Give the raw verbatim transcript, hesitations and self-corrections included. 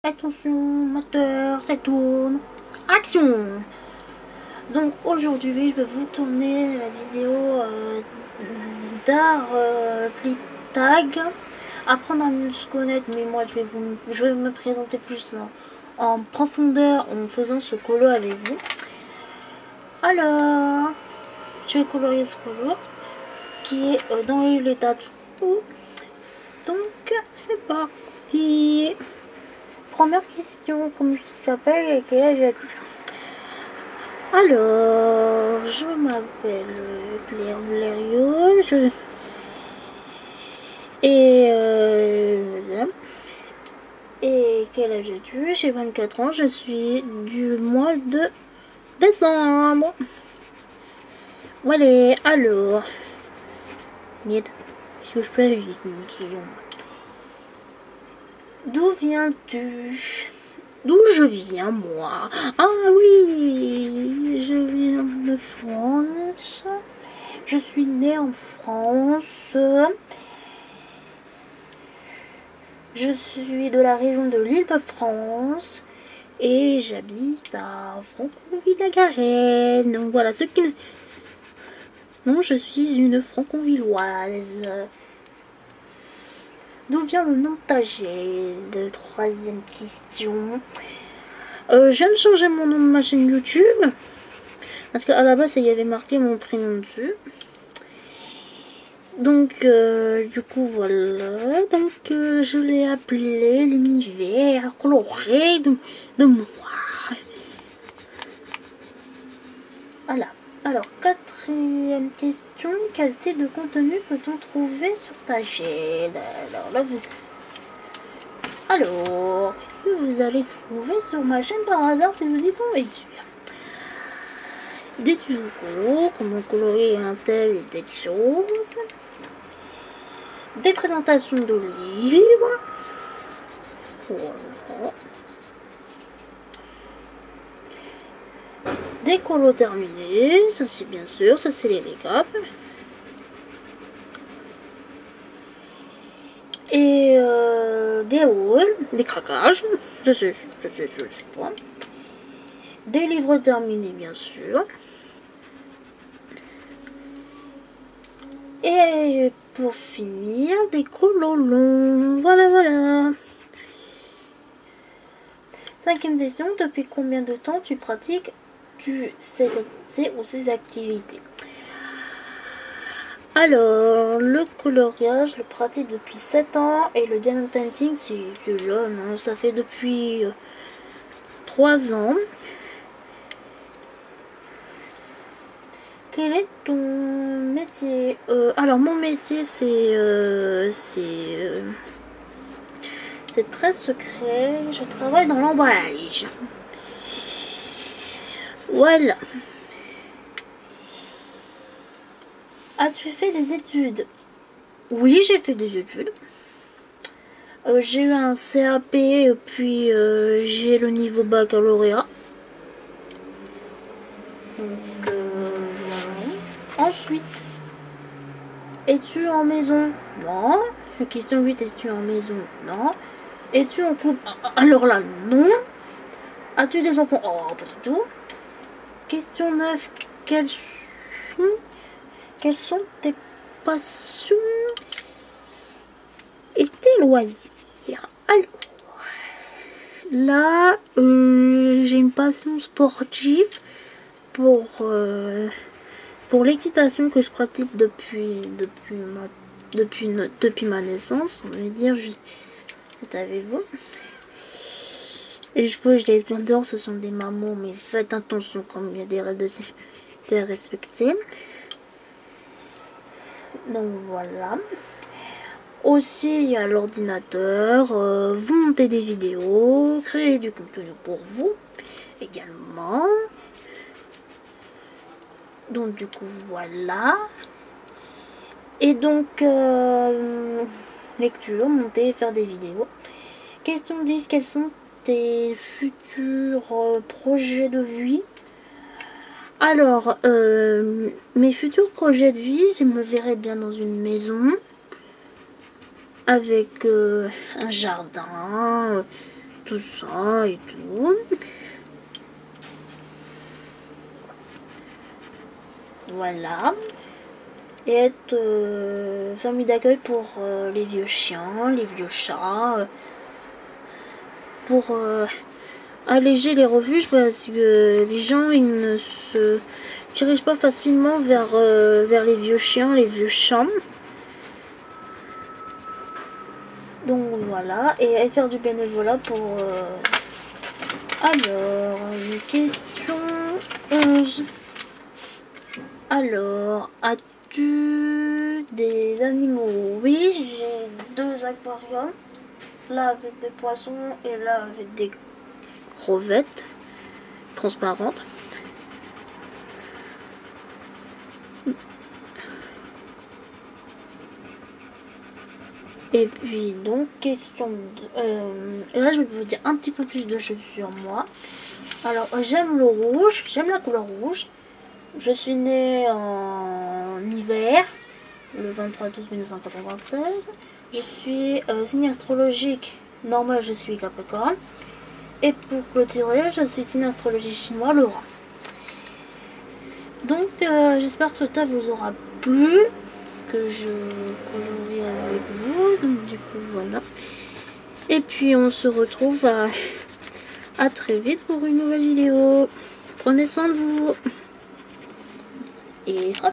Attention, moteur, ça tourne. Action! Donc aujourd'hui, je vais vous tourner la vidéo euh, d'art euh, tag. Apprendre à mieux se connaître, mais moi je vais, vous, je vais me présenter plus en, en profondeur en faisant ce colo avec vous. Alors, je vais colorier ce colo qui est euh, dans l'état tout. Donc, c'est parti! Première question, comment tu t'appelles et quel âge as-tu? Alors, je m'appelle Claire Blériot, je... et euh... et quel âge as-tu? J'ai vingt-quatre ans, je suis du mois de décembre. Voilà, alors, Niet, si je peux vite une question. D'où viens-tu? D'où je viens, moi? Ah oui, je viens de France. Je suis née en France. Je suis de la région de l'Île-de-France. Et j'habite à Franconville-la-Garenne. Donc voilà, ce qui... Non, je suis une franconvilloise. D'où vient le nom Tagel? De troisième question. Euh, je viens de changer mon nom de ma chaîne YouTube. Parce qu'à la base, il y avait marqué mon prénom dessus. Donc, euh, du coup, voilà. Donc, euh, je l'ai appelé l'univers coloré de, de moi. Voilà. Alors, quatrième question. Quel type de contenu peut-on trouver sur ta chaîne? Alors, là, vous... Alors, qu'est-ce que vous allez trouver sur ma chaîne par hasard si vous y tombez dessus? Des tutos colo, comment colorier un tel et des choses. Des présentations de livres. Voilà. Des colos terminés, ça c'est bien sûr, ça c'est les récaps. Et euh, des hauls, des craquages, ça c'est pas. Des livres terminés bien sûr. Et pour finir, des colos longs. Voilà, voilà. Cinquième question, depuis combien de temps tu pratiques tu ces, ces ou ces activités? Alors, le coloriage, je le pratique depuis sept ans et le diamond painting, c'est jeune, hein, ça fait depuis euh, trois ans. Quel est ton métier? euh, Alors, mon métier, c'est euh, c'est euh, c'est très secret. Je travaille dans l'emballage. Voilà. As-tu fait des études? Oui, j'ai fait des études. Euh, j'ai eu un C A P, puis euh, j'ai le niveau baccalauréat. Donc, euh, voilà. Ensuite, es-tu en maison? Non. Question huit, es-tu en maison? Non. Es-tu en couple? Alors là, non. As-tu des enfants? Oh, pas du tout. Question neuf, quelles sont, quelles sont tes passions et tes loisirs? Alors, là, euh, j'ai une passion sportive pour, euh, pour l'équitation que je pratique depuis, depuis, ma, depuis, depuis ma naissance, on va dire, savez-vous. Et je peux, je les adore, ce sont des mamans, mais faites attention comme il y a des règles de respecter. Donc voilà. Aussi, il y a l'ordinateur, euh, vous montez des vidéos, créer du contenu pour vous également. Donc du coup, voilà. Et donc, euh, lecture, monter, faire des vidéos. Question dix, quels sont tes futurs euh, projets de vie? Alors, euh, mes futurs projets de vie, je me verrais bien dans une maison avec euh, un jardin, tout ça et tout. Voilà. Et être euh, famille d'accueil pour euh, les vieux chiens, les vieux chats, euh, pour euh, alléger les refuges parce que les gens ils ne se dirigent pas facilement vers, euh, vers les vieux chiens, les vieux chats. Donc voilà, et faire du bénévolat pour... Euh... Alors, une question onze. Alors, as-tu des animaux? Oui, j'ai deux aquariums. Là avec des poissons et là avec des crevettes transparentes. Et puis donc question de, euh, là je vais vous dire un petit peu plus de choses sur moi. Alors j'aime le rouge, j'aime la couleur rouge. Je suis née en hiver, le vingt-trois douze mille neuf cent quatre-vingt-seize. Je suis euh, signe astrologique normal, je suis Capricorne. Et pour clôturer, je suis signe astrologie chinois, le rat. Donc euh, j'espère que ce tas vous aura plu, que je colorie avec vous. Donc du coup voilà. Et puis on se retrouve à, à très vite pour une nouvelle vidéo. Prenez soin de vous. Et hop.